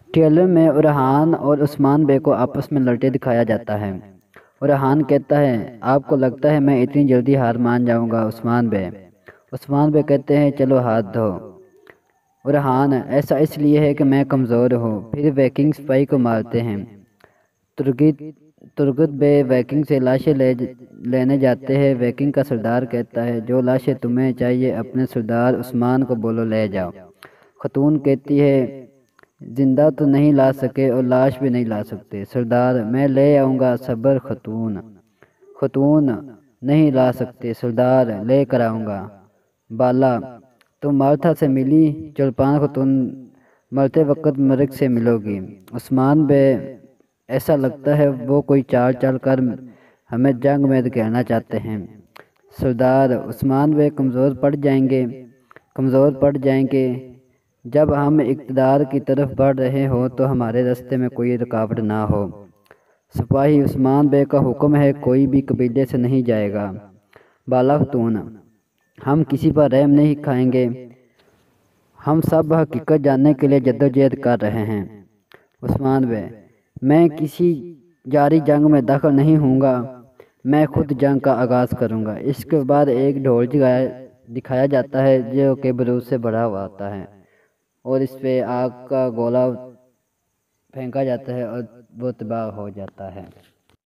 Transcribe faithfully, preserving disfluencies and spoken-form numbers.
Trailer میں ارحان اور عثمان بے کو آپس میں لڑتے دکھایا جاتا ہے۔ ارحان کہتا ہے آپ کو لگتا ہے میں اتنی جلدی ہار مان جاؤں گا عثمان بے؟ عثمان بے کہتے ہیں چلو ہاتھ دھو۔ ارحان ایسا اس لیے ہے کہ میں کمزور ہوں۔ پھر ویکنگ سپاہی کو مارتے ہیں۔ ترگت ترگت بے ویکنگ سے لاشیں لے لینے جاتے ہیں۔ ویکنگ کا سردار کہتا ہے جو لاشیں تمہیں چاہیے اپنے سردار عثمان کو بولو لے جاؤ۔ خاتون کہتی ہے زندہ تو نہیں لا سکے اور لاش بھی نہیں لا سکتے سردار، میں لے آؤں گا صبر خاتون۔ خاتون نہیں لا سکتے سردار، لے کر آؤں گا۔ بالا تم مارتھا سے ملی، چولپان خاتون مرتے وقت مرگ سے ملو گی۔ عثمان بے ایسا لگتا ہے وہ کوئی چال چل کر ہمیں جنگ میں گھیرنا چاہتے ہیں۔ سردار عثمان بے کمزور پڑ جائیں گے کمزور پڑ جائیں گے جب ہم اقتدار کی طرف بڑھ رہے ہوں تو ہمارے راستے میں کوئی رکاوٹ نہ ہو۔ سپاہی عثمان بے کا حکم ہے کوئی بھی قبیلے سے نہیں جائے گا۔ بالا خاتون ہم کسی پر رحم نہیں کھائیں گے، ہم سب حقیقت جاننے کے لیے جدوجہد کر رہے ہیں۔ عثمان بے میں کسی جاری جنگ میں داخل نہیں ہوں گا، میں خود جنگ کا آغاز کروں گا۔ اس کے بعد ایک ڈھول دکھایا جاتا ہے جو کہ بارود سے بھرا ہوا آتا ہے اور اس پہ آگ کا گولا پھینکا جاتا ہے اور وہ تباہ ہو جاتا ہے۔